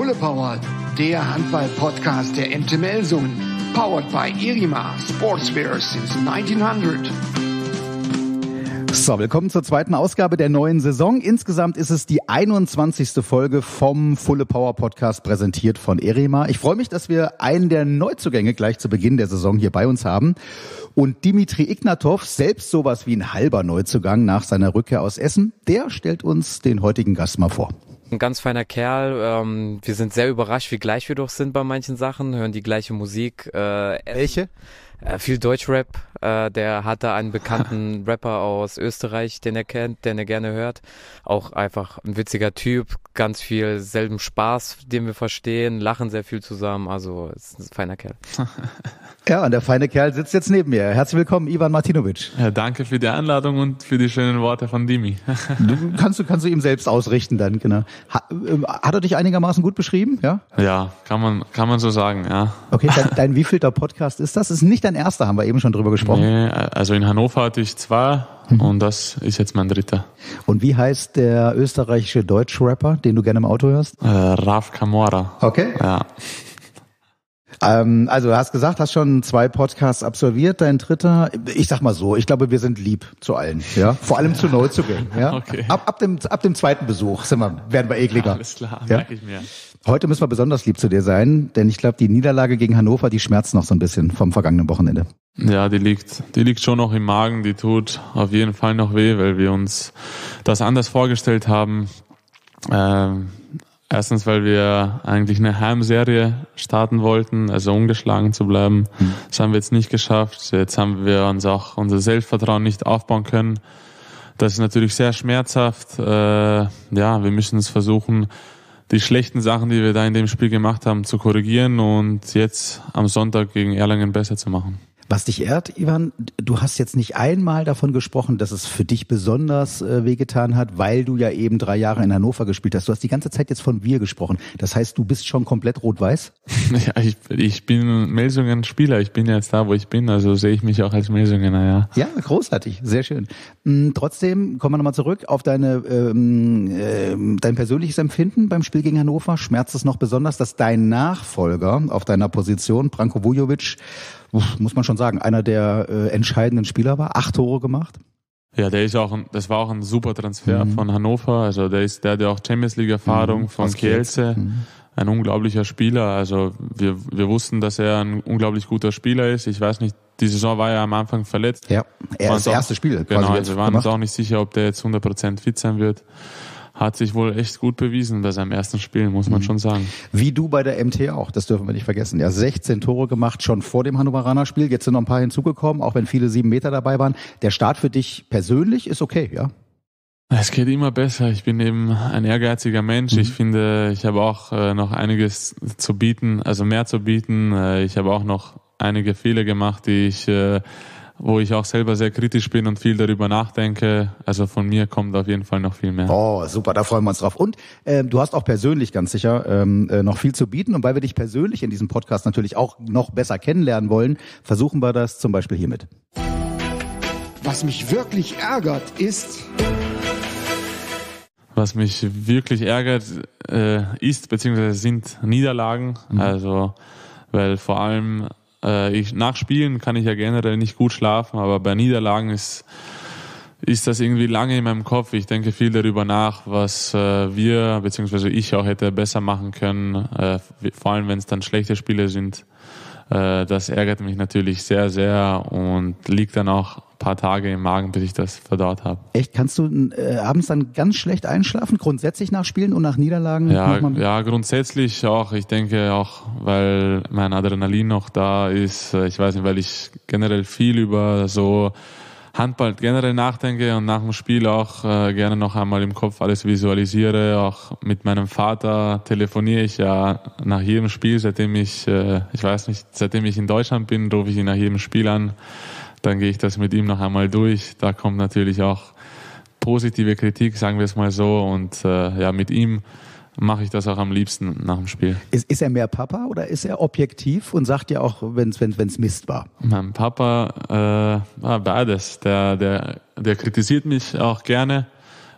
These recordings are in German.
Fulle Power, der Handball-Podcast der MT Melsungen. Powered by Irima Sportswear since 1900. So, willkommen zur zweiten Ausgabe der neuen Saison. Insgesamt ist es die 21. Folge vom Fulle Power Podcast, präsentiert von Irima. Ich freue mich, dass wir einen der Neuzugänge gleich zu Beginn der Saison hier bei uns haben. Und Dimitri Ignatov, selbst sowas wie ein halber Neuzugang nach seiner Rückkehr aus Essen, der stellt uns den heutigen Gast mal vor. Ein ganz feiner Kerl. Wir sind sehr überrascht, wie gleich wir doch sind bei manchen Sachen, hören die gleiche Musik. Welche? Viel Deutschrap. Der hatte einen bekannten Rapper aus Österreich, den er kennt, den er gerne hört. Auch einfach ein witziger Typ, ganz viel selben Spaß, den wir verstehen, lachen sehr viel zusammen. Also ist ein feiner Kerl. Ja, und der feine Kerl sitzt jetzt neben mir. Herzlich willkommen, Ivan Martinovic. Ja, danke für die Einladung und für die schönen Worte von Dimi. Kannst du ihm selbst ausrichten dann, genau. Hat er dich einigermaßen gut beschrieben, ja? Ja, kann man so sagen, ja. Okay, dein wievielter Podcast ist das? Ist nicht dein erster, haben wir eben schon drüber gesprochen. Nee, also in Hannover hatte ich 2 und das ist jetzt mein 3. Und wie heißt der österreichische Deutschrapper, den du gerne im Auto hörst? Raf Camora. Okay. Ja. Also du hast gesagt, hast schon 2 Podcasts absolviert, dein 3. Ich sag mal so, ich glaube, wir sind lieb zu allen, ja, vor allem zu Neuzugängen, ja. Okay. Ab dem 2. Besuch werden wir ekliger. Alles klar, ja? merke ich mir. Heute müssen wir besonders lieb zu dir sein, denn ich glaube, die Niederlage gegen Hannover, die schmerzt noch so ein bisschen vom vergangenen Wochenende. Ja, die liegt schon noch im Magen, die tut auf jeden Fall noch weh, weil wir uns das anders vorgestellt haben. Erstens, weil wir eigentlich eine Heimserie starten wollten, also ungeschlagen zu bleiben. Das haben wir jetzt nicht geschafft. Jetzt haben wir uns auch unser Selbstvertrauen nicht aufbauen können. Das ist natürlich sehr schmerzhaft. Ja, wir müssen es versuchen, die schlechten Sachen, die wir da in dem Spiel gemacht haben, zu korrigieren und jetzt am Sonntag gegen Erlangen besser zu machen. Was dich ehrt, Ivan, du hast jetzt nicht einmal davon gesprochen, dass es für dich besonders wehgetan hat, weil du ja eben 3 Jahre in Hannover gespielt hast. Du hast die ganze Zeit jetzt von wir gesprochen. Das heißt, du bist schon komplett rot-weiß? Ja, ich bin Melsungen-Spieler. Ich bin jetzt da, wo ich bin. Also sehe ich mich auch als Melsungener, ja. Ja, großartig. Sehr schön. Trotzdem, kommen wir nochmal zurück auf dein persönliches Empfinden beim Spiel gegen Hannover. Schmerzt es noch besonders, dass dein Nachfolger auf deiner Position, Branko Vujovic, muss man schon sagen, einer der entscheidenden Spieler war, 8 Tore gemacht? Ja, das war auch ein super Transfer von Hannover. Also der hat ja auch Champions League Erfahrung von Kielce. Ein unglaublicher Spieler. Also wir wussten, dass er ein unglaublich guter Spieler ist. Ich weiß nicht, die Saison war ja am Anfang verletzt. Ja, er ist das erste Spiel. Genau, also wir waren uns auch nicht sicher, ob der jetzt 100% fit sein wird. Hat sich wohl echt gut bewiesen bei seinem ersten Spiel, muss man schon sagen. Wie du bei der MT auch, das dürfen wir nicht vergessen. Ja, 16 Tore gemacht, schon vor dem Hannoveraner Spiel. Jetzt sind noch ein paar hinzugekommen, auch wenn viele 7 Meter dabei waren. Der Start für dich persönlich ist okay, ja? Es geht immer besser. Ich bin eben ein ehrgeiziger Mensch. Ich finde, ich habe auch noch einiges zu bieten, also mehr zu bieten. Ich habe auch noch einige Fehler gemacht, wo ich auch selber sehr kritisch bin und viel darüber nachdenke. Also von mir kommt auf jeden Fall noch viel mehr. Oh, super, da freuen wir uns drauf. Und du hast auch persönlich ganz sicher noch viel zu bieten. Und weil wir dich persönlich in diesem Podcast natürlich auch noch besser kennenlernen wollen, versuchen wir das zum Beispiel hiermit. Was mich wirklich ärgert ist... Was mich wirklich ärgert, ist beziehungsweise sind Niederlagen. Also, weil vor allem nach Spielen kann ich ja generell nicht gut schlafen, aber bei Niederlagen ist das irgendwie lange in meinem Kopf. Ich denke viel darüber nach, was wir beziehungsweise ich auch hätte besser machen können, vor allem wenn es dann schlechte Spiele sind. Das ärgert mich natürlich sehr, sehr und liegt dann auch ein paar Tage im Magen, bis ich das verdaut habe. Echt? Kannst du abends dann ganz schlecht einschlafen, grundsätzlich nach Spielen und nach Niederlagen? Ja, grundsätzlich auch. Ich denke auch, weil mein Adrenalin noch da ist. Ich weiß nicht, weil ich generell viel über so Handball generell nachdenke und nach dem Spiel auch gerne noch einmal im Kopf alles visualisiere. Auch mit meinem Vater telefoniere ich ja nach jedem Spiel, seitdem ich in Deutschland bin, rufe ich ihn nach jedem Spiel an. Dann gehe ich das mit ihm noch einmal durch. Da kommt natürlich auch positive Kritik, sagen wir es mal so. Und mit ihm mache ich das auch am liebsten nach dem Spiel. Ist er mehr Papa oder ist er objektiv und sagt ja auch, wenn's Mist war? Mein Papa beides. Der kritisiert mich auch gerne,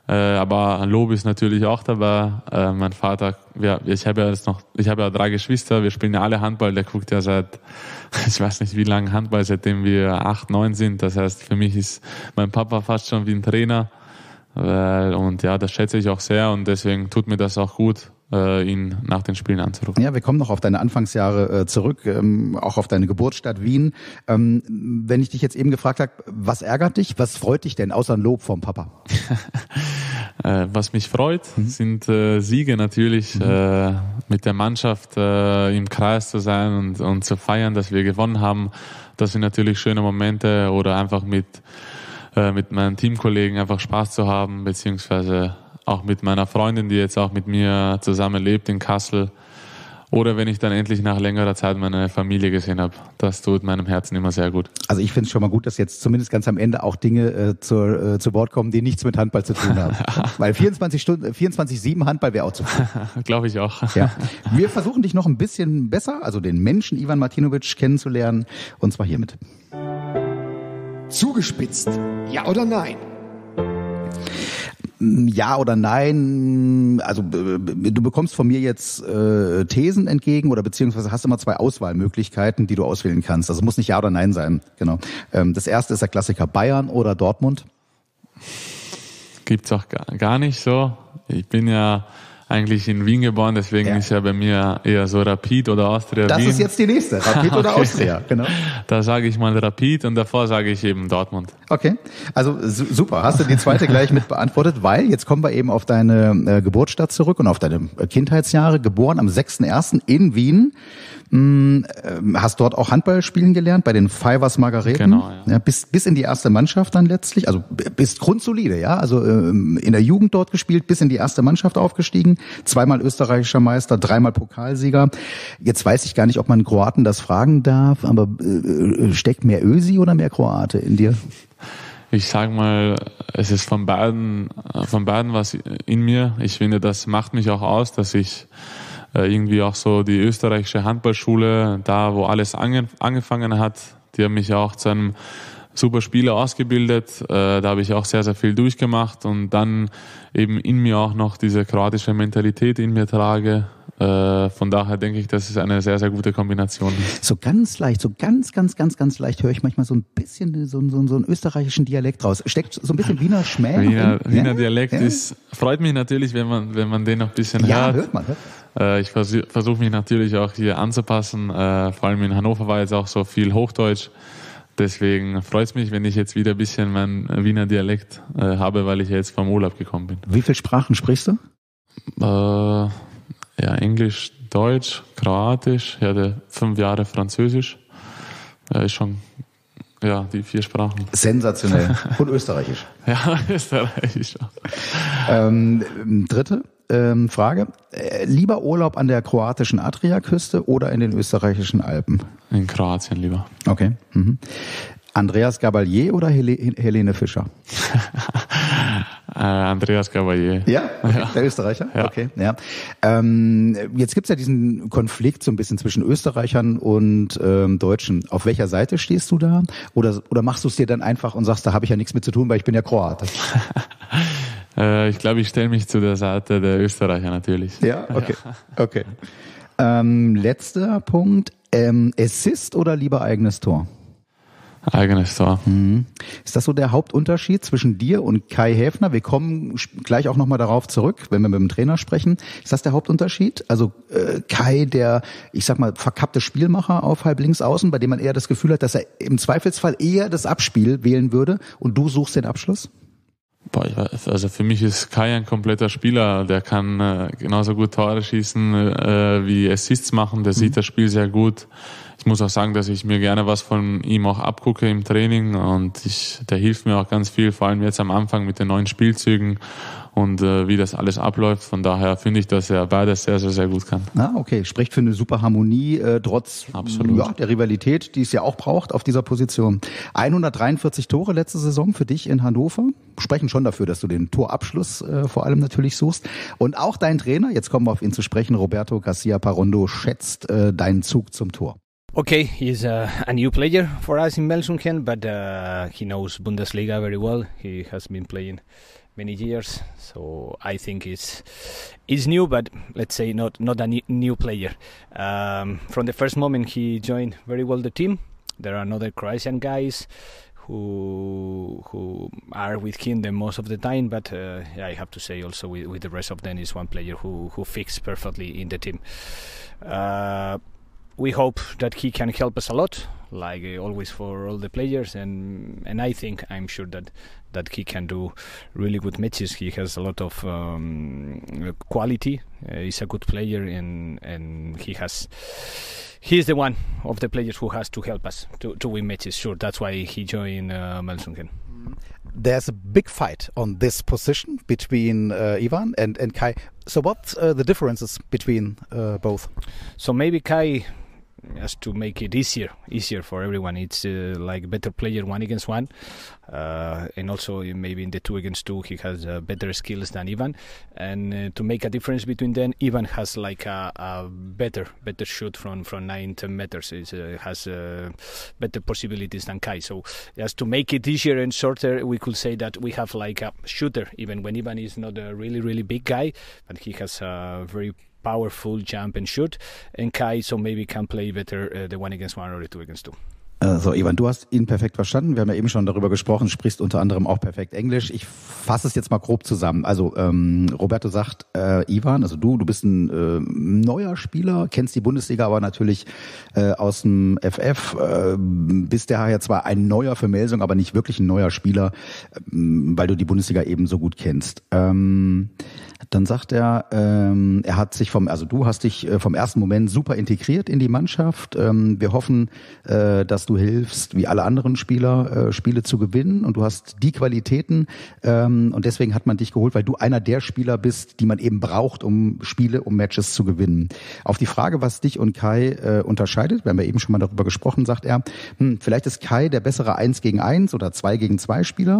Aber Lob ist natürlich auch dabei. Mein Vater, ich habe ja 3 Geschwister, wir spielen ja alle Handball, der guckt ja seit, ich weiß nicht wie lange Handball, seitdem wir 8, 9 sind. Das heißt, für mich ist mein Papa fast schon wie ein Trainer. Und ja, das schätze ich auch sehr und deswegen tut mir das auch gut, ihn nach den Spielen anzurufen. Ja, wir kommen noch auf deine Anfangsjahre zurück, auch auf deine Geburtsstadt Wien. Wenn ich dich jetzt eben gefragt habe, was ärgert dich, was freut dich denn, außer ein Lob vom Papa? Was mich freut, sind Siege natürlich, mit der Mannschaft im Kreis zu sein und zu feiern, dass wir gewonnen haben. Das sind natürlich schöne Momente oder einfach mit meinen Teamkollegen einfach Spaß zu haben, beziehungsweise auch mit meiner Freundin, die jetzt auch mit mir zusammen lebt in Kassel. Oder wenn ich dann endlich nach längerer Zeit meine Familie gesehen habe. Das tut meinem Herzen immer sehr gut. Also ich finde es schon mal gut, dass jetzt zumindest ganz am Ende auch Dinge zu Wort kommen, die nichts mit Handball zu tun haben. Weil 24/7 Handball wäre auch zu viel. Glaube ich auch. Ja. Wir versuchen dich noch ein bisschen besser, also den Menschen Ivan Martinovic kennenzulernen, und zwar hiermit. Zugespitzt. Ja oder nein? Ja oder nein, also du bekommst von mir jetzt Thesen entgegen oder beziehungsweise hast immer 2 Auswahlmöglichkeiten, die du auswählen kannst. Also muss nicht ja oder nein sein, genau. Das erste ist der Klassiker Bayern oder Dortmund. Gibt's auch gar nicht so. Ich bin ja eigentlich in Wien geboren, deswegen ist ja bei mir eher so Rapid oder Austria Das Wien. ist jetzt die nächste, Rapid oder Austria, genau. Da sage ich mal Rapid und davor sage ich eben Dortmund. Okay, also super, hast du die zweite gleich mit beantwortet, weil jetzt kommen wir eben auf deine Geburtsstadt zurück und auf deine Kindheitsjahre, geboren am 6.1. in Wien. Hast dort auch Handball spielen gelernt bei den Fivers Margareten. Genau, ja. Bis in die erste Mannschaft dann letztlich, also bist grundsolide, ja, also in der Jugend dort gespielt, bis in die erste Mannschaft aufgestiegen, 2-mal österreichischer Meister, 3-mal Pokalsieger. Jetzt weiß ich gar nicht, ob man Kroaten das fragen darf, aber steckt mehr Ösi oder mehr Kroate in dir? Ich sag mal, es ist von beiden was in mir. Ich finde, das macht mich auch aus, dass ich irgendwie auch so die österreichische Handballschule, da wo alles angefangen hat, die haben mich auch zu einem super Spieler ausgebildet. Da habe ich auch sehr, sehr viel durchgemacht und dann eben in mir auch noch diese kroatische Mentalität in mir trage. Von daher denke ich, dass es eine sehr, sehr gute Kombination ist. So ganz leicht, so ganz leicht höre ich manchmal so ein bisschen so einen österreichischen Dialekt raus. Steckt so ein bisschen Wiener Schmäh? Wiener Dialekt freut mich natürlich, wenn man den noch ein bisschen hört. Ja, hört man. Ich versuche mich natürlich auch hier anzupassen. Vor allem in Hannover war jetzt auch so viel Hochdeutsch. Deswegen freut es mich, wenn ich jetzt wieder ein bisschen meinen Wiener Dialekt habe, weil ich ja jetzt vom Urlaub gekommen bin. Wie viele Sprachen sprichst du? Ja, Englisch, Deutsch, Kroatisch, ich hatte 5 Jahre Französisch. Ist schon, die 4 Sprachen. Sensationell. Und Österreichisch. Ja, Österreichisch auch. Dritte Frage. Lieber Urlaub an der kroatischen Adriaküste oder in den österreichischen Alpen? In Kroatien lieber. Okay. Mhm. Andreas Gabalier oder Helene Fischer? Andreas Gabalier. Ja? Okay. Der Österreicher? Ja. Okay, ja. Jetzt gibt's ja diesen Konflikt so ein bisschen zwischen Österreichern und Deutschen. Auf welcher Seite stehst du da? Oder machst du es dir dann einfach und sagst, da habe ich ja nichts mit zu tun, weil ich bin ja Kroate? Ich glaube, ich stelle mich zu der Seite der Österreicher natürlich. Ja, okay. Okay. Letzter Punkt. Assist oder lieber eigenes Tor? Eigenes Tor. Ist das so der Hauptunterschied zwischen dir und Kai Häfner? Wir kommen gleich auch nochmal darauf zurück, wenn wir mit dem Trainer sprechen. Ist das der Hauptunterschied? Also Kai, der, ich sag mal, verkappte Spielmacher auf halb links außen, bei dem man eher das Gefühl hat, dass er im Zweifelsfall eher das Abspiel wählen würde und du suchst den Abschluss? Also für mich ist Kai ein kompletter Spieler. Der kann genauso gut Tore schießen wie Assists machen. Der sieht das Spiel sehr gut. Ich muss auch sagen, dass ich mir gerne was von ihm auch abgucke im Training und der hilft mir auch ganz viel, vor allem jetzt am Anfang mit den neuen Spielzügen und wie das alles abläuft. Von daher finde ich, dass er beides sehr, sehr, sehr gut kann. Ah, okay. Spricht für eine super Harmonie, trotz der Rivalität, die es ja auch braucht auf dieser Position. 143 Tore letzte Saison für dich in Hannover. Sprechen schon dafür, dass du den Torabschluss vor allem natürlich suchst. Und auch dein Trainer, jetzt kommen wir auf ihn zu sprechen, Roberto Garcia Parondo, schätzt deinen Zug zum Tor. Okay, he's a new player for us in Melsungen, but he knows Bundesliga very well. He has been playing many years. So I think it's new, but let's say not a new player. From the first moment he joined very well the team. There are other Croatian guys who are with him the most of the time, but I have to say also with the rest of them is one player who fits perfectly in the team. We hope that he can help us a lot, like always for all the players, and I'm sure that he can do really good matches. He has a lot of quality. He's a good player, and he's the one of the players who has to help us to win matches. Sure, that's why he joined Melsungen. There's a big fight on this position between Ivan and Kai. So what's the differences between both? So maybe Kai has to make it easier for everyone. It's like better player 1 against 1, and also maybe in the 2 against 2 he has better skills than Ivan. And to make a difference between them, Ivan has like a better shoot from 9-10 meters. It has better possibilities than Kai. So just to make it easier and shorter, we could say that we have like a shooter, even when Ivan is not a really big guy, but he has a very powerful jump and shoot, and Kai so maybe can play better the 1 against 1 or the 2 against 2. So, Ivan, du hast ihn perfekt verstanden. Wir haben ja eben schon darüber gesprochen, sprichst unter anderem auch perfekt Englisch. Ich fasse es jetzt mal grob zusammen. Also, Roberto sagt, Ivan, also du bist ein neuer Spieler, kennst die Bundesliga aber natürlich aus dem FF, bist daher zwar ein neuer für Melsung, aber nicht wirklich ein neuer Spieler, weil du die Bundesliga eben so gut kennst. Dann sagt er hat sich du hast dich vom ersten Moment super integriert in die Mannschaft. Wir hoffen, dass du hilfst, wie alle anderen Spieler, Spiele zu gewinnen, und du hast die Qualitäten, und deswegen hat man dich geholt, weil du einer der Spieler bist, die man eben braucht, um Matches zu gewinnen. Auf die Frage, was dich und Kai unterscheidet, wir haben ja eben schon mal darüber gesprochen, sagt er, vielleicht ist Kai der bessere 1 gegen 1 oder 2 gegen 2 Spieler,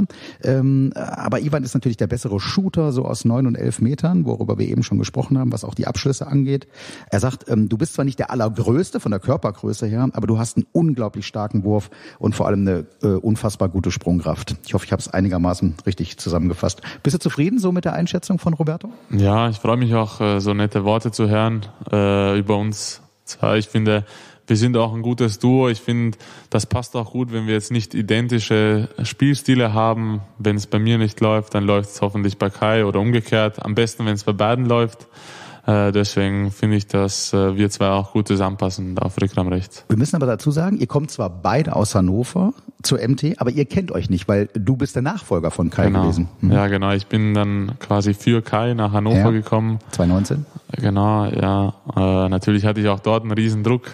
aber Ivan ist natürlich der bessere Shooter, so aus 9 und 11 Metern, worüber wir eben schon gesprochen haben, was auch die Abschlüsse angeht. Er sagt, du bist zwar nicht der Allergrößte von der Körpergröße her, aber du hast einen unglaublich starken Wurf und vor allem eine unfassbar gute Sprungkraft. Ich hoffe, ich habe es einigermaßen richtig zusammengefasst. Bist du zufrieden so mit der Einschätzung von Roberto? Ja, ich freue mich auch, so nette Worte zu hören über uns. Ich finde, wir sind auch ein gutes Duo. Ich finde, das passt auch gut, wenn wir jetzt nicht identische Spielstile haben. Wenn es bei mir nicht läuft, dann läuft es hoffentlich bei Kai oder umgekehrt. Am besten, wenn es bei beiden läuft. Deswegen finde ich, dass wir zwei auch gut zusammenpassen, da auf Rückraum rechts. Wir müssen aber dazu sagen, ihr kommt zwar beide aus Hannover zur MT, aber ihr kennt euch nicht, weil du bist der Nachfolger von Kai gewesen. Ja, genau. Ich bin dann quasi für Kai nach Hannover gekommen. 2019? Genau, ja. Natürlich hatte ich auch dort einen riesen Druck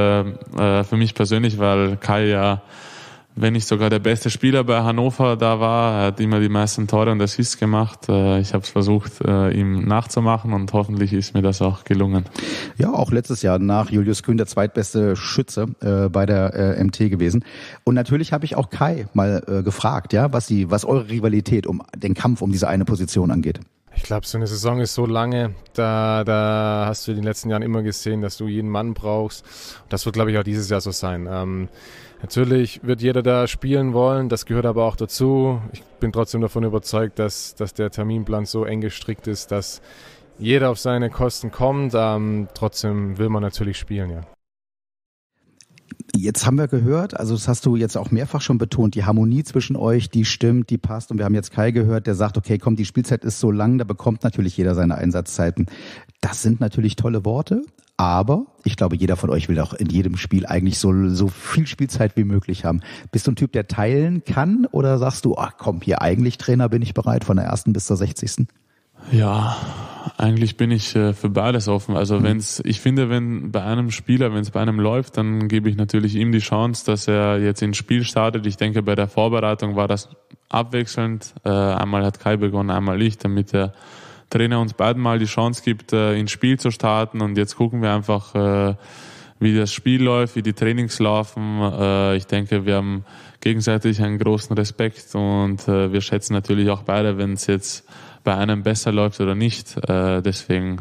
für mich persönlich, weil Kai ja, wenn nicht sogar der beste Spieler bei Hannover da war. Er hat immer die meisten Tore und Assists gemacht. Ich habe es versucht, ihm nachzumachen, und hoffentlich ist mir das auch gelungen. Ja, auch letztes Jahr nach Julius Kühn der zweitbeste Schütze bei der MT gewesen. Und natürlich habe ich auch Kai mal gefragt, ja, was eure Rivalität um den Kampf um diese eine Position angeht. Ich glaube, so eine Saison ist so lange, da hast du in den letzten Jahren immer gesehen, dass du jeden Mann brauchst. Das wird, glaube ich, auch dieses Jahr so sein. Natürlich wird jeder da spielen wollen, das gehört aber auch dazu. Ich bin trotzdem davon überzeugt, dass der Terminplan so eng gestrickt ist, dass jeder auf seine Kosten kommt. Trotzdem will man natürlich spielen, ja. Jetzt haben wir gehört, also das hast du jetzt auch mehrfach schon betont, die Harmonie zwischen euch, die stimmt, die passt, und wir haben jetzt Kai gehört, der sagt, okay, komm, die Spielzeit ist so lang, da bekommt natürlich jeder seine Einsatzzeiten. Das sind natürlich tolle Worte, aber ich glaube, jeder von euch will auch in jedem Spiel eigentlich so viel Spielzeit wie möglich haben. Bist du ein Typ, der teilen kann, oder sagst du, ach komm, hier eigentlich Trainer bin ich bereit, von der 1. bis zur 60. Ja, eigentlich bin ich für beides offen. Also ich finde, wenn bei einem Spieler, wenn es bei einem läuft, dann gebe ich natürlich ihm die Chance, dass er jetzt ins Spiel startet. Ich denke, bei der Vorbereitung war das abwechselnd. Einmal hat Kai begonnen, einmal ich, damit der Trainer uns beiden mal die Chance gibt, ins Spiel zu starten. Und jetzt gucken wir einfach, wie das Spiel läuft, wie die Trainings laufen. Ich denke, wir haben gegenseitig einen großen Respekt, und wir schätzen natürlich auch beide, wenn es jetzt bei einem besser läuft oder nicht. Deswegen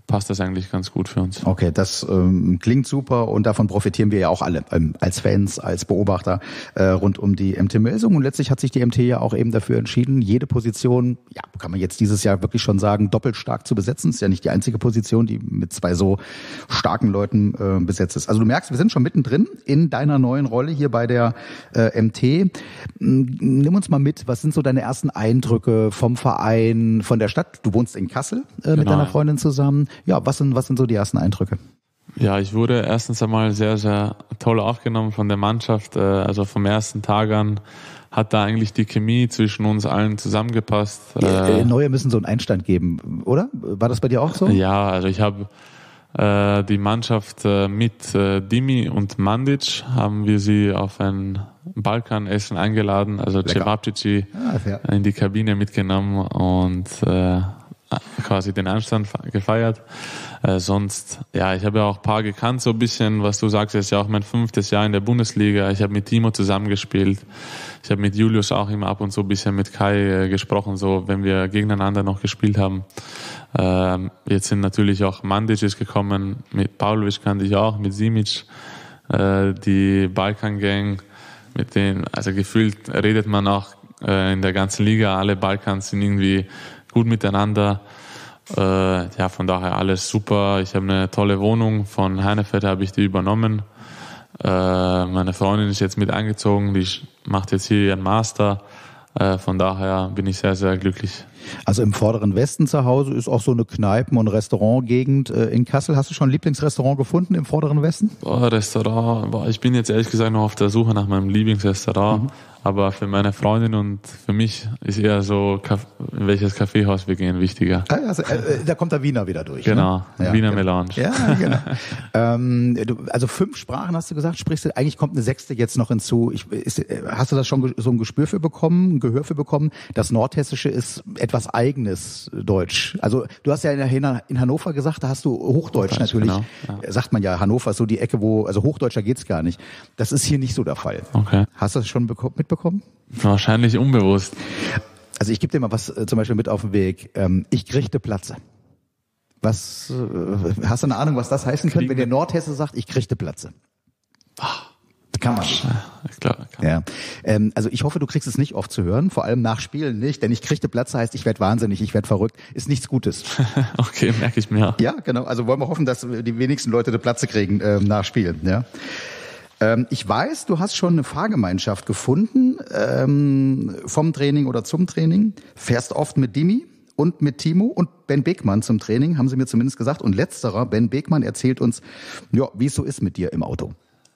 passt das eigentlich ganz gut für uns. Okay, das klingt super und davon profitieren wir ja auch alle als Fans, als Beobachter rund um die MT Melsungen. Und letztlich hat sich die MT ja auch eben dafür entschieden, jede Position, ja, kann man jetzt dieses Jahr wirklich schon sagen, doppelt stark zu besetzen. Ist ja nicht die einzige Position, die mit zwei so starken Leuten besetzt ist. Also du merkst, wir sind schon mittendrin in deiner neuen Rolle hier bei der MT. Nimm uns mal mit, was sind so deine ersten Eindrücke vom Verein, von der Stadt? Du wohnst in Kassel mit deiner Freundin zusammen. Ja, was sind so die ersten Eindrücke? Ja, ich wurde erstens einmal sehr, sehr toll aufgenommen von der Mannschaft. Also vom ersten Tag an hat da eigentlich die Chemie zwischen uns allen zusammengepasst. Neue müssen so einen Einstand geben, oder? War das bei dir auch so? Ja, also ich habe die Mannschaft mit Dimi und Mandic haben wir sie auf ein Balkanessen eingeladen, also Cevapcici in die Kabine mitgenommen und quasi den Einstand gefeiert. Sonst, ja, ich habe ja auch ein paar gekannt, so ein bisschen, was du sagst, ist ja auch mein 5. Jahr in der Bundesliga. Ich habe mit Timo zusammengespielt. Ich habe mit Julius auch immer ab und zu ein bisschen mit Kai gesprochen, so wenn wir gegeneinander noch gespielt haben. Jetzt sind natürlich auch Mandic ist gekommen, mit Pavlovic kannte ich auch, mit Simic, die Balkan-Gang, mit denen, also gefühlt redet man auch in der ganzen Liga, alle Balkans sind irgendwie gut miteinander. Ja, von daher alles super. Ich habe eine tolle Wohnung von Heinefeld, habe ich die übernommen. Meine Freundin ist jetzt mit eingezogen, die macht jetzt hier ihren Master. Von daher bin ich sehr, sehr glücklich. Also im vorderen Westen zu Hause ist auch so eine Kneipen- und Restaurantgegend in Kassel. Hast du schon ein Lieblingsrestaurant gefunden im vorderen Westen? Restaurant, ich bin jetzt ehrlich gesagt noch auf der Suche nach meinem Lieblingsrestaurant. Aber für meine Freundin und für mich ist eher so, in welches Kaffeehaus wir gehen, wichtiger. Also, da kommt der Wiener wieder durch. Genau, ne? Wiener Melange. Ja, genau. Also 5 Sprachen hast du gesagt, sprichst du, eigentlich kommt eine 6. jetzt noch hinzu. Hast du das schon so ein Gespür für bekommen, ein Gehör für bekommen? Das Nordhessische ist etwas eigenes Deutsch. Also du hast ja in Hannover gesagt, da hast du Hochdeutsch natürlich. Genau, ja. Sagt man ja, Hannover ist so die Ecke, also Hochdeutscher geht's gar nicht. Das ist hier nicht so der Fall. Okay. Hast du das schon mitbekommen? Wahrscheinlich unbewusst. Also ich gebe dir mal was zum Beispiel mit auf den Weg. Ich kriegte Platze. Was, hast du eine Ahnung, was das heißen könnte, wenn der Nordhesse sagt, ich kriegte Platze? Kann man. Ich glaube, ja. Also ich hoffe, du kriegst es nicht oft zu hören, vor allem nach Spielen nicht, denn ich kriegte Platze heißt, ich werde wahnsinnig, ich werde verrückt, ist nichts Gutes. Okay, merke ich mir. Ja, genau. Also wollen wir hoffen, dass die wenigsten Leute eine Platze kriegen nach Spielen. Ja. Ich weiß, du hast schon eine Fahrgemeinschaft gefunden vom Training oder zum Training. Fährst oft mit Dimi und mit Timo und Ben Beekmann zum Training, haben sie mir zumindest gesagt. Und letzterer, Ben Beekmann, erzählt uns, ja, wie es so ist mit dir im Auto.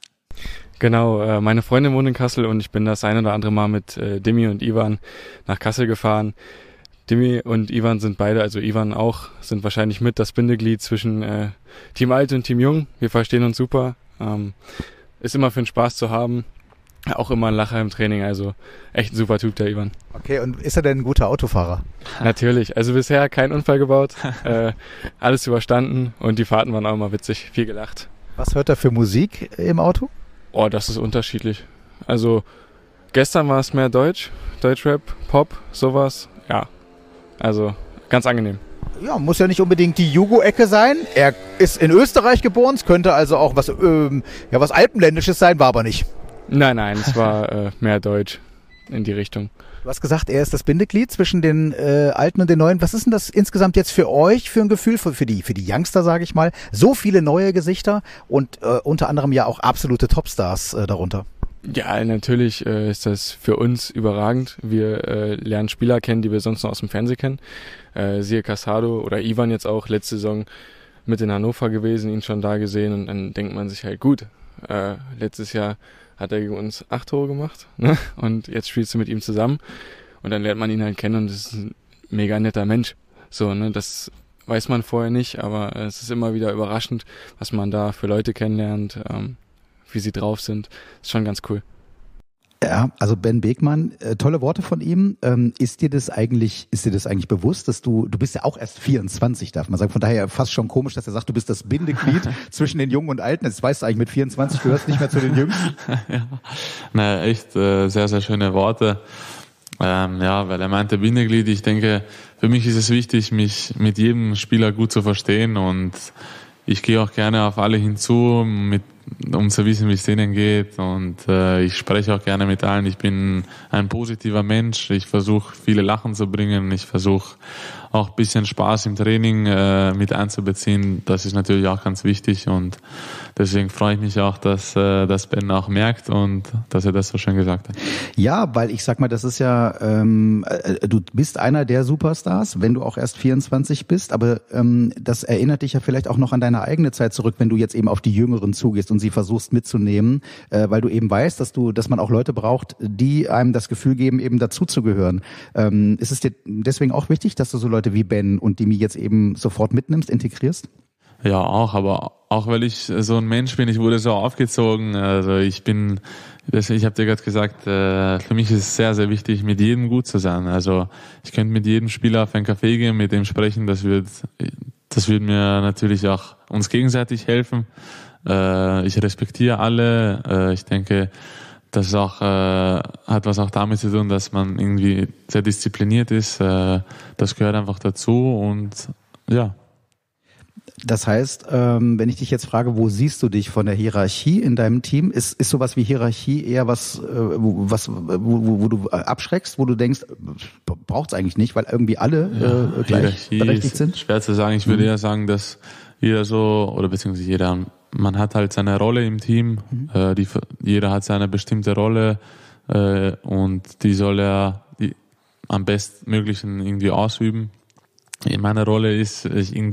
Genau, meine Freundin wohnt in Kassel und ich bin das ein oder andere Mal mit Dimi und Ivan nach Kassel gefahren. Dimi und Ivan sind beide, also Ivan auch, sind wahrscheinlich mit das Bindeglied zwischen Team Alt und Team Jung. Wir verstehen uns super. Ist immer für den Spaß zu haben. Auch immer ein Lacher im Training, also echt ein super Typ, der Ivan. Okay, und ist er denn ein guter Autofahrer? Natürlich, also bisher kein Unfall gebaut, alles überstanden und die Fahrten waren auch immer witzig, viel gelacht. Was hört er für Musik im Auto? Oh, das ist unterschiedlich. Also gestern war es mehr Deutschrap, Pop, sowas, ja. Also ganz angenehm. Ja, muss ja nicht unbedingt die Jugo-Ecke sein. Er ist in Österreich geboren, es könnte also auch was Alpenländisches sein, war aber nicht. Nein, es war mehr Deutsch in die Richtung. Du hast gesagt, er ist das Bindeglied zwischen den Alten und den Neuen. Was ist denn das insgesamt jetzt für euch für ein Gefühl, für die Youngster, sage ich mal? So viele neue Gesichter und unter anderem ja auch absolute Topstars darunter. Ja, natürlich ist das für uns überragend. Wir lernen Spieler kennen, die wir sonst noch aus dem Fernsehen kennen. Siehe Casado oder Ivan jetzt auch, letzte Saison mit in Hannover gewesen, ihn schon da gesehen und dann denkt man sich halt, gut, letztes Jahr hat er gegen uns 8 Tore gemacht, ne? Und jetzt spielst du mit ihm zusammen und dann lernt man ihn halt kennen und das ist ein mega netter Mensch. So, ne, das weiß man vorher nicht, aber es ist immer wieder überraschend, was man da für Leute kennenlernt, wie sie drauf sind. Ist schon ganz cool. Ja, also Ben Beekmann, tolle Worte von ihm. Ist dir das eigentlich bewusst, dass du bist ja auch erst 24, darf man sagen. Von daher fast schon komisch, dass er sagt, du bist das Bindeglied zwischen den Jungen und Alten. Jetzt weißt du eigentlich mit 24, du gehörst nicht mehr zu den Jüngsten. Ja, echt sehr, sehr schöne Worte. Weil er meinte Bindeglied. Ich denke, für mich ist es wichtig, mich mit jedem Spieler gut zu verstehen, und ich gehe auch gerne auf alle hinzu, um zu wissen, wie es denen geht, und ich spreche auch gerne mit allen. Ich bin ein positiver Mensch. Ich versuche, viele Lachen zu bringen. Ich versuche auch ein bisschen Spaß im Training mit einzubeziehen. Das ist natürlich auch ganz wichtig, und deswegen freue ich mich auch, dass das Ben auch merkt und dass er das so schön gesagt hat. Ja, weil ich sag mal, das ist ja, du bist einer der Superstars, wenn du auch erst 24 bist, aber das erinnert dich ja vielleicht auch noch an deine eigene Zeit zurück, wenn du jetzt eben auf die Jüngeren zugehst und sie versuchst mitzunehmen, weil du eben weißt, dass man auch Leute braucht, die einem das Gefühl geben, eben dazuzugehören. Ist es dir deswegen auch wichtig, dass du so Leute wie Ben und Dimi jetzt eben sofort mitnimmst, integrierst? Ja, aber auch weil ich so ein Mensch bin, ich wurde so aufgezogen. Also ich habe dir gerade gesagt, für mich ist es sehr, sehr wichtig, mit jedem gut zu sein. Also ich könnte mit jedem Spieler auf einen Café gehen, mit dem sprechen. Das wird mir natürlich auch uns gegenseitig helfen. Ich respektiere alle. Ich denke, das auch, hat was auch damit zu tun, dass man irgendwie sehr diszipliniert ist. Das gehört einfach dazu, und ja. Das heißt, wenn ich dich jetzt frage, wo siehst du dich von der Hierarchie in deinem Team? Ist sowas wie Hierarchie eher was, wo du abschreckst, wo du denkst, braucht's eigentlich nicht, weil irgendwie alle gleichberechtigt sind? Schwer zu sagen. Ich würde eher sagen, dass jeder so, oder beziehungsweise jeder, man hat halt seine Rolle im Team. Jeder hat seine bestimmte Rolle, und die soll er am bestmöglichen irgendwie ausüben. In meiner Rolle ist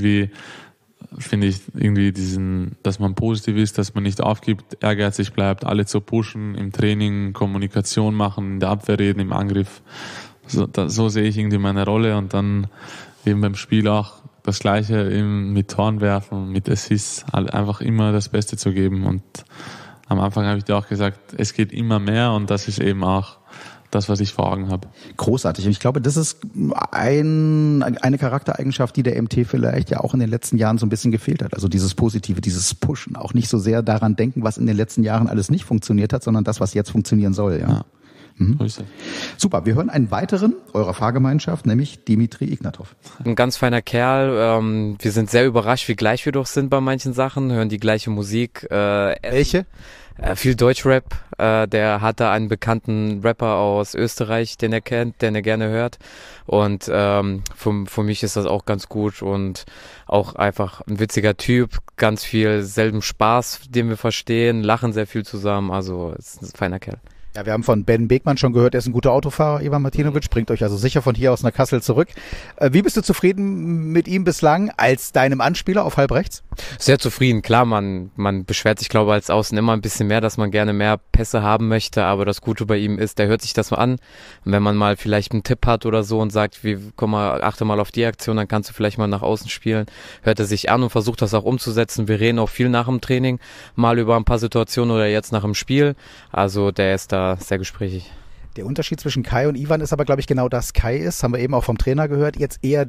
finde ich dass man positiv ist, dass man nicht aufgibt, ehrgeizig bleibt, alle zu pushen, im Training Kommunikation machen, in der Abwehr reden, im Angriff. So sehe ich irgendwie meine Rolle, und dann eben beim Spiel auch das Gleiche mit Toren werfen, mit Assists, einfach immer das Beste zu geben. Und am Anfang habe ich dir auch gesagt, es geht immer mehr, und das ist eben auch das, was ich vor Augen habe. Großartig. Und ich glaube, das ist eine Charaktereigenschaft, die der MT vielleicht ja auch in den letzten Jahren so ein bisschen gefehlt hat. Also dieses Positive, dieses Pushen. Auch nicht so sehr daran denken, was in den letzten Jahren alles nicht funktioniert hat, sondern das, was jetzt funktionieren soll. Ja. Mhm. Super, wir hören einen weiteren eurer Fahrgemeinschaft, nämlich Dimitri Ignatov. Ein ganz feiner Kerl. Wir sind sehr überrascht, wie gleich wir doch sind bei manchen Sachen, hören die gleiche Musik. Welche? Viel Deutschrap. Der hatte einen bekannten Rapper aus Österreich, den er kennt, den er gerne hört. Und für mich ist das auch ganz gut und auch einfach ein witziger Typ. Ganz viel selben Spaß, den wir verstehen, lachen sehr viel zusammen. Also ist ein feiner Kerl. Ja, wir haben von Ben Beekmann schon gehört, er ist ein guter Autofahrer, Ivan Martinovic, bringt euch also sicher von hier aus nach Kassel zurück. Wie bist du zufrieden mit ihm bislang als deinem Anspieler auf halb rechts? Sehr zufrieden, klar, man beschwert sich, glaube ich, als Außen immer ein bisschen mehr, dass man gerne mehr Pässe haben möchte, aber das Gute bei ihm ist, der hört sich das mal an. Und wenn man mal vielleicht einen Tipp hat oder so und sagt, achte mal auf die Aktion, dann kannst du vielleicht mal nach außen spielen, hört er sich an und versucht das auch umzusetzen. Wir reden auch viel nach dem Training, mal über ein paar Situationen oder jetzt nach dem Spiel, also der ist da sehr gesprächig. Der Unterschied zwischen Kai und Ivan ist aber, glaube ich, genau das. Kai ist, haben wir eben auch vom Trainer gehört, jetzt eher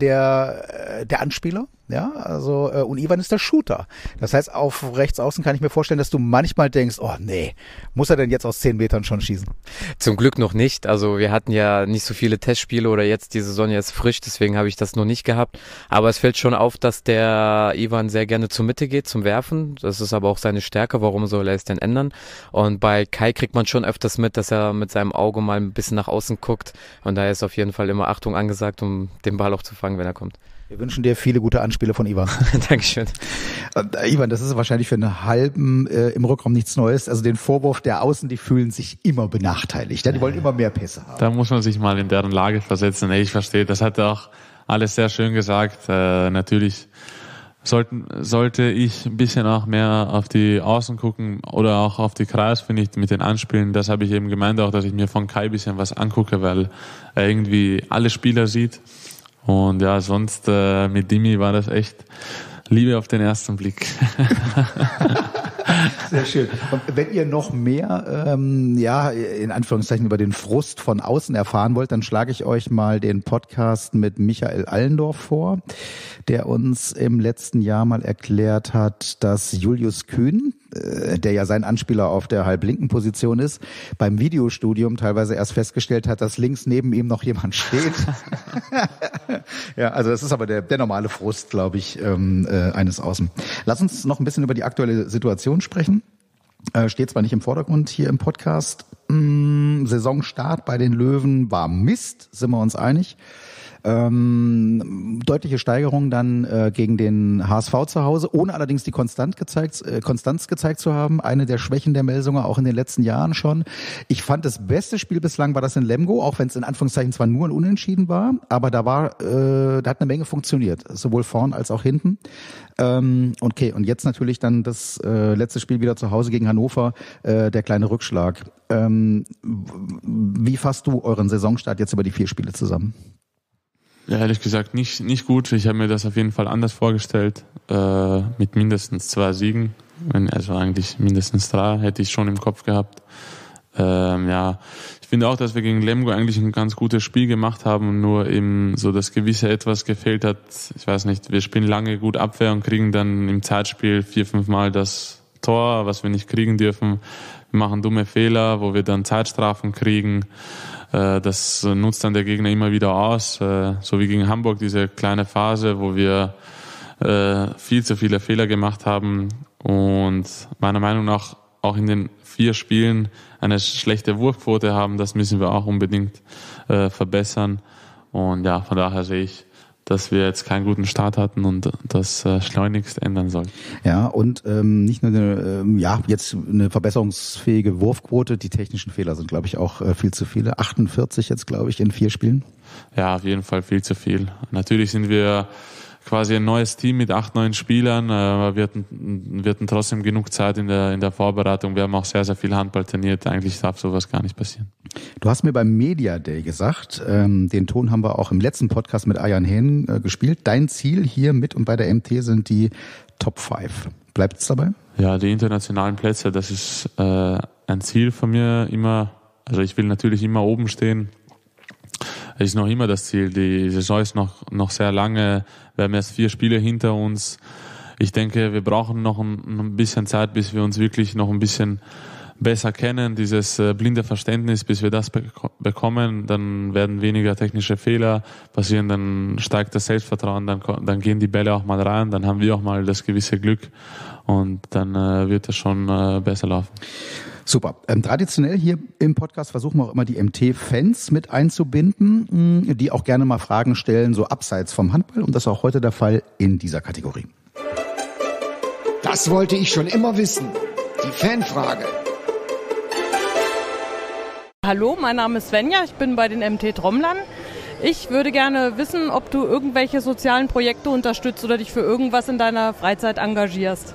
der Anspieler. Ja, also und Ivan ist der Shooter. Das heißt, auf rechts außen kann ich mir vorstellen, dass du manchmal denkst, oh nee, muss er denn jetzt aus 10 Metern schon schießen? Zum Glück noch nicht. Also wir hatten ja nicht so viele Testspiele oder jetzt die Saison jetzt frisch, deswegen habe ich das noch nicht gehabt. Aber es fällt schon auf, dass der Ivan sehr gerne zur Mitte geht, zum Werfen. Das ist aber auch seine Stärke. Warum soll er es denn ändern? Und bei Kai kriegt man schon öfters mit, dass er mit seinem Auge mal ein bisschen nach außen guckt. Und da ist auf jeden Fall immer Achtung angesagt, um den Ball auch zu fangen, wenn er kommt. Wir wünschen dir viele gute Anspiele von Ivan. Dankeschön. Ivan, das ist wahrscheinlich für einen Halben im Rückraum nichts Neues. Also den Vorwurf der Außen, die fühlen sich immer benachteiligt. Ja? Die wollen immer mehr Pässe haben. Da muss man sich mal in deren Lage versetzen. Ich verstehe, das hat er auch alles sehr schön gesagt. Natürlich sollte ich ein bisschen auch mehr auf die Außen gucken oder auch auf die Kreis, finde ich, mit den Anspielen. Das habe ich eben gemeint auch, dass ich mir von Kai ein bisschen was angucke, weil er irgendwie alle Spieler sieht. Und ja, sonst mit Dimi war das echt Liebe auf den ersten Blick. Sehr schön. Und wenn ihr noch mehr, in Anführungszeichen über den Frust von außen erfahren wollt, dann schlage ich euch mal den Podcast mit Michael Allendorf vor, der uns im letzten Jahr mal erklärt hat, dass Julius Kühn, der ja sein Anspieler auf der halblinken Position ist, beim Videostudium teilweise erst festgestellt hat, dass links neben ihm noch jemand steht. Ja, also das ist aber der normale Frust, glaube ich, eines Außen. Lass uns noch ein bisschen über die aktuelle Situation sprechen. Steht zwar nicht im Vordergrund hier im Podcast. Saisonstart bei den Löwen war Mist, sind wir uns einig. Deutliche Steigerung dann gegen den HSV zu Hause, ohne allerdings die Konstanz gezeigt zu haben. Eine der Schwächen der Melsunger, auch in den letzten Jahren schon. Ich fand, das beste Spiel bislang war das in Lemgo, auch wenn es in Anführungszeichen zwar nur ein Unentschieden war, aber da hat eine Menge funktioniert, sowohl vorn als auch hinten. Okay, und jetzt natürlich dann das letzte Spiel wieder zu Hause gegen Hannover, der kleine Rückschlag. Wie fasst du euren Saisonstart jetzt über die 4 Spiele zusammen? Ja, ehrlich gesagt nicht gut. Ich habe mir das auf jeden Fall anders vorgestellt, mit mindestens 2 Siegen. Also eigentlich mindestens 3 hätte ich schon im Kopf gehabt. Ich finde auch, dass wir gegen Lemgo eigentlich ein ganz gutes Spiel gemacht haben, nur eben so das gewisse Etwas gefehlt hat. Ich weiß nicht, wir spielen lange gut Abwehr und kriegen dann im Zeitspiel 4-5 Mal das Tor, was wir nicht kriegen dürfen. Wir machen dumme Fehler, wo wir dann Zeitstrafen kriegen. Das nutzt dann der Gegner immer wieder aus, so wie gegen Hamburg, diese kleine Phase, wo wir viel zu viele Fehler gemacht haben und meiner Meinung nach auch in den 4 Spielen eine schlechte Wurfquote haben. Das müssen wir auch unbedingt verbessern. Und ja, von daher sehe ich, dass wir jetzt keinen guten Start hatten und das schleunigst ändern sollen. Ja, und nicht nur jetzt eine verbesserungsfähige Wurfquote, die technischen Fehler sind, glaube ich, auch viel zu viele. 48 jetzt, glaube ich, in 4 Spielen. Ja, auf jeden Fall viel zu viel. Natürlich sind wir quasi ein neues Team mit 8, 9 Spielern, aber wir hatten trotzdem genug Zeit in der Vorbereitung. Wir haben auch sehr, sehr viel Handball trainiert. Eigentlich darf sowas gar nicht passieren. Du hast mir beim Media Day gesagt, den Ton haben wir auch im letzten Podcast mit Ayan Hen gespielt. Dein Ziel hier mit und bei der MT sind die Top 5. Bleibt es dabei? Ja, die internationalen Plätze, das ist ein Ziel von mir immer. Also ich will natürlich immer oben stehen. Das ist noch immer das Ziel. Die Saison ist noch sehr lange. Wir haben erst 4 Spiele hinter uns. Ich denke, wir brauchen noch ein bisschen Zeit, bis wir uns wirklich noch ein bisschen besser kennen. Dieses blinde Verständnis, bis wir das bekommen, dann werden weniger technische Fehler passieren, dann steigt das Selbstvertrauen, dann gehen die Bälle auch mal rein, dann haben wir auch mal das gewisse Glück und dann wird es schon besser laufen. Super. Traditionell hier im Podcast versuchen wir auch immer die MT-Fans mit einzubinden, die auch gerne mal Fragen stellen, so abseits vom Handball. Und das ist auch heute der Fall in dieser Kategorie. Das wollte ich schon immer wissen. Die Fanfrage. Hallo, mein Name ist Svenja, ich bin bei den MT Trommlern. Ich würde gerne wissen, ob du irgendwelche sozialen Projekte unterstützt oder dich für irgendwas in deiner Freizeit engagierst.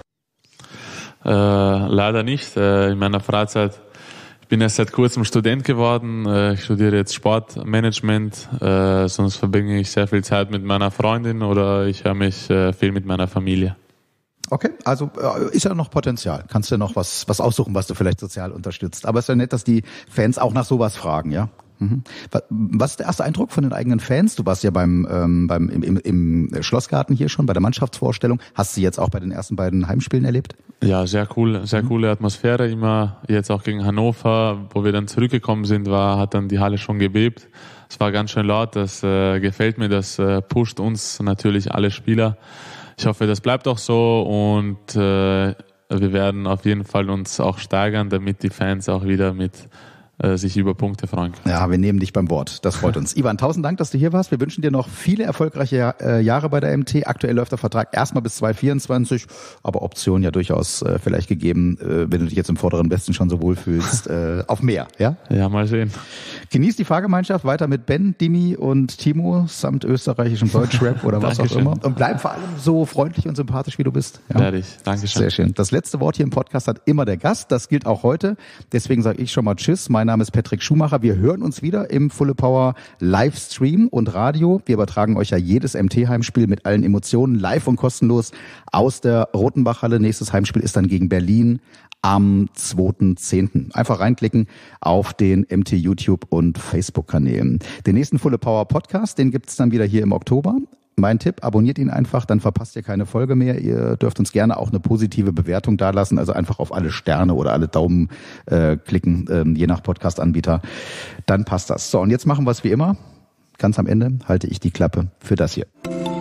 Leider nicht. In meiner Freizeit, ich bin erst seit kurzem Student geworden. Ich studiere jetzt Sportmanagement. Sonst verbringe ich sehr viel Zeit mit meiner Freundin oder ich höre mich viel mit meiner Familie. Okay, also ist ja noch Potenzial. Kannst du noch was aussuchen, was du vielleicht sozial unterstützt. Aber es ist ja nett, dass die Fans auch nach sowas fragen, ja? Mhm. Was ist der erste Eindruck von den eigenen Fans? Du warst ja im Schlossgarten hier schon, bei der Mannschaftsvorstellung. Hast du jetzt auch bei den ersten beiden Heimspielen erlebt? Ja, sehr cool, sehr coole Atmosphäre immer. Jetzt auch gegen Hannover, wo wir dann zurückgekommen sind, hat dann die Halle schon gebebt. Es war ganz schön laut, das gefällt mir, das pusht uns natürlich alle Spieler. Ich hoffe, das bleibt auch so und wir werden auf jeden Fall uns auch steigern, damit die Fans auch wieder sich über Punkte freuen können. Ja, wir nehmen dich beim Wort. Das freut uns. Ivan, 1000 Dank, dass du hier warst. Wir wünschen dir noch viele erfolgreiche Jahre bei der MT. Aktuell läuft der Vertrag erstmal bis 2024, aber Option ja durchaus vielleicht gegeben, wenn du dich jetzt im vorderen Westen schon so wohlfühlst, auf mehr, ja? Ja, mal sehen. Genieß die Fahrgemeinschaft weiter mit Ben, Dimi und Timo samt österreichischem Deutschrap oder was auch immer. Und bleib vor allem so freundlich und sympathisch, wie du bist. Ja? Werde ich. Dankeschön. Sehr schön. Das letzte Wort hier im Podcast hat immer der Gast. Das gilt auch heute. Deswegen sage ich schon mal Tschüss. Mein Mein Name ist Patrick Schumacher. Wir hören uns wieder im Fulle Power Livestream und Radio. Wir übertragen euch ja jedes MT-Heimspiel mit allen Emotionen live und kostenlos aus der Rotenbachhalle. Nächstes Heimspiel ist dann gegen Berlin am 2.10. Einfach reinklicken auf den MT YouTube und Facebook-Kanälen. Den nächsten Fulle Power Podcast, den gibt's dann wieder hier im Oktober. Mein Tipp, abonniert ihn einfach, dann verpasst ihr keine Folge mehr. Ihr dürft uns gerne auch eine positive Bewertung dalassen, also einfach auf alle Sterne oder alle Daumen klicken, je nach Podcast-Anbieter. Dann passt das. So, und jetzt machen wir es wie immer. Ganz am Ende halte ich die Klappe für das hier.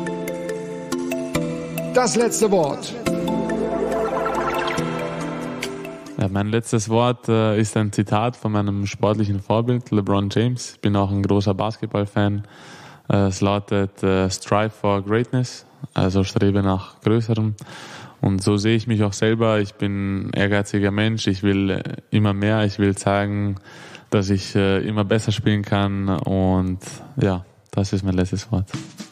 Das letzte Wort. Ja, mein letztes Wort ist ein Zitat von meinem sportlichen Vorbild, LeBron James. Ich bin auch ein großer Basketball-Fan. Es lautet Strive for Greatness, also strebe nach Größerem. Und so sehe ich mich auch selber. Ich bin ein ehrgeiziger Mensch. Ich will immer mehr. Ich will zeigen, dass ich immer besser spielen kann. Und ja, das ist mein letztes Wort.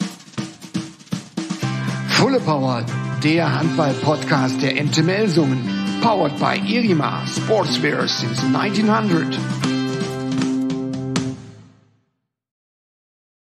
Fulle Power, der Handball-Podcast der MT Melsungen. Powered by Irima, Sportswear since 1900.